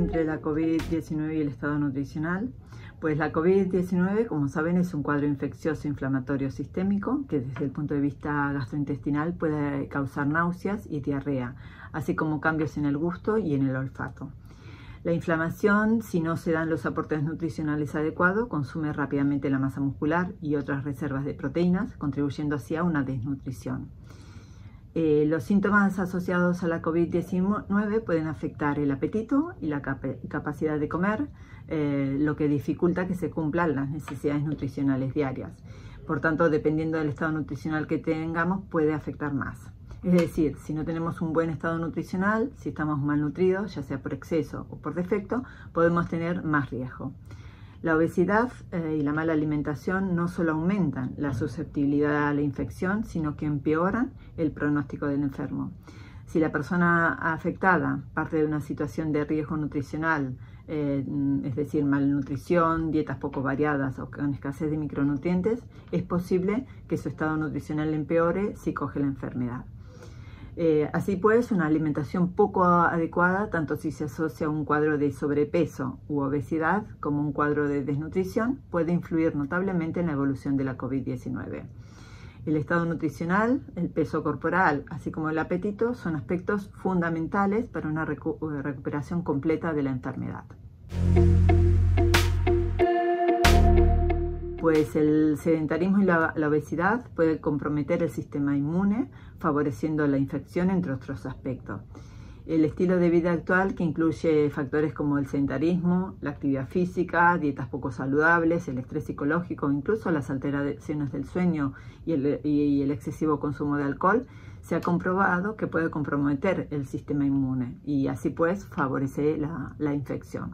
entre la COVID-19 y el estado nutricional. Pues la COVID-19, como saben, es un cuadro infeccioso inflamatorio sistémico que desde el punto de vista gastrointestinal puede causar náuseas y diarrea, así como cambios en el gusto y en el olfato. La inflamación, si no se dan los aportes nutricionales adecuados, consume rápidamente la masa muscular y otras reservas de proteínas, contribuyendo así a una desnutrición. Los síntomas asociados a la COVID-19 pueden afectar el apetito y la capacidad de comer, lo que dificulta que se cumplan las necesidades nutricionales diarias. Por tanto, dependiendo del estado nutricional que tengamos, puede afectar más. Es decir, si no tenemos un buen estado nutricional, si estamos malnutridos, ya sea por exceso o por defecto, podemos tener más riesgo. La obesidad y la mala alimentación no solo aumentan la susceptibilidad a la infección, sino que empeoran el pronóstico del enfermo. Si la persona afectada parte de una situación de riesgo nutricional, es decir, malnutrición, dietas poco variadas o con escasez de micronutrientes, es posible que su estado nutricional empeore si coge la enfermedad. Así pues, una alimentación poco adecuada, tanto si se asocia a un cuadro de sobrepeso u obesidad como un cuadro de desnutrición, puede influir notablemente en la evolución de la COVID-19. El estado nutricional, el peso corporal, así como el apetito, son aspectos fundamentales para una recuperación completa de la enfermedad. Pues el sedentarismo y la obesidad pueden comprometer el sistema inmune, favoreciendo la infección, entre otros aspectos. El estilo de vida actual, que incluye factores como el sedentarismo, la actividad física, dietas poco saludables, el estrés psicológico, incluso las alteraciones del sueño y el excesivo consumo de alcohol, se ha comprobado que puede comprometer el sistema inmune y así pues favorece la infección.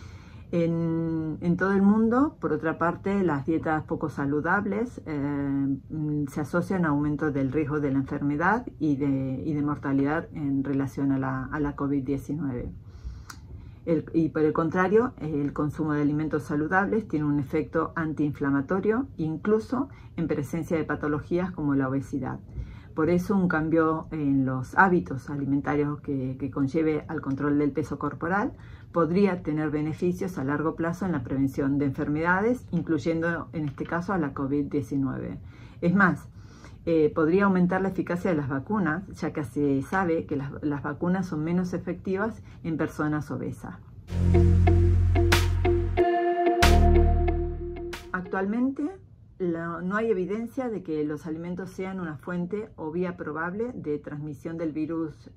En todo el mundo, por otra parte, las dietas poco saludables se asocian a aumento del riesgo de la enfermedad y de mortalidad en relación a la COVID-19. Y por el contrario, el consumo de alimentos saludables tiene un efecto antiinflamatorio, incluso en presencia de patologías como la obesidad. Por eso, un cambio en los hábitos alimentarios que conlleve al control del peso corporal podría tener beneficios a largo plazo en la prevención de enfermedades, incluyendo en este caso a la COVID-19. Es más, podría aumentar la eficacia de las vacunas, ya que se sabe que las vacunas son menos efectivas en personas obesas. Actualmente, no hay evidencia de que los alimentos sean una fuente o vía probable de transmisión del virus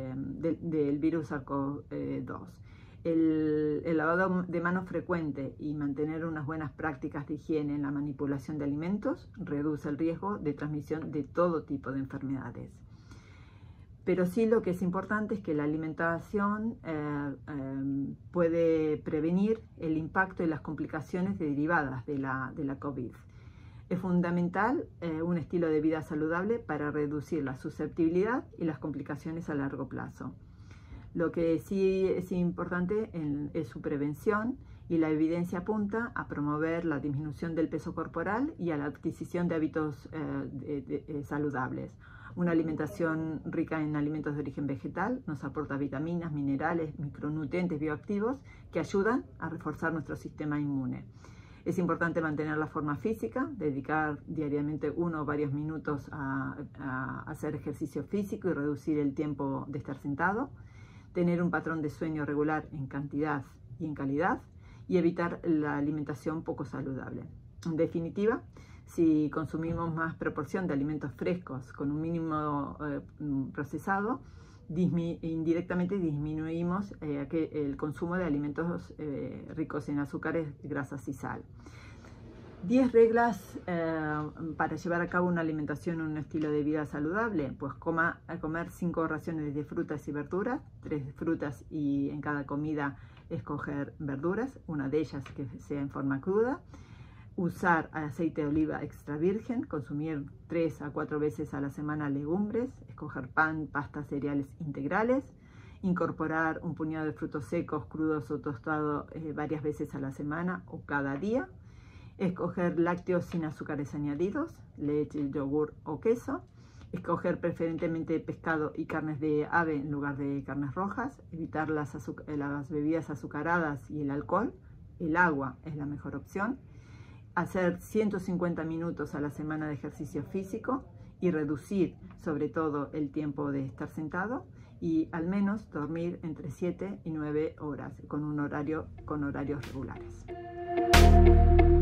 SARS-CoV-2. El lavado de manos frecuente y mantener unas buenas prácticas de higiene en la manipulación de alimentos reduce el riesgo de transmisión de todo tipo de enfermedades. Pero sí, lo que es importante es que la alimentación puede prevenir el impacto y las complicaciones derivadas de la COVID. Es fundamental un estilo de vida saludable para reducir la susceptibilidad y las complicaciones a largo plazo. Lo que sí es importante es su prevención, y la evidencia apunta a promover la disminución del peso corporal y a la adquisición de hábitos saludables. Una alimentación rica en alimentos de origen vegetal nos aporta vitaminas, minerales, micronutrientes bioactivos que ayudan a reforzar nuestro sistema inmune. Es importante mantener la forma física, dedicar diariamente 1 o varios minutos a hacer ejercicio físico y reducir el tiempo de estar sentado, tener un patrón de sueño regular en cantidad y en calidad y evitar la alimentación poco saludable. En definitiva, si consumimos más proporción de alimentos frescos con un mínimo procesado, indirectamente disminuimos el consumo de alimentos ricos en azúcares, grasas y sal. 10 reglas para llevar a cabo una alimentación en un estilo de vida saludable. Pues comer 5 raciones de frutas y verduras, 3 frutas y en cada comida escoger verduras, una de ellas que sea en forma cruda. Usar aceite de oliva extra virgen, consumir 3 a 4 veces a la semana legumbres, escoger pan, pastas, cereales integrales, incorporar un puñado de frutos secos, crudos o tostados varias veces a la semana o cada día, escoger lácteos sin azúcares añadidos, leche, yogur o queso, escoger preferentemente pescado y carnes de ave en lugar de carnes rojas, evitar las bebidas azucaradas y el alcohol, el agua es la mejor opción, hacer 150 minutos a la semana de ejercicio físico y reducir sobre todo el tiempo de estar sentado y al menos dormir entre 7 y 9 horas con horarios regulares.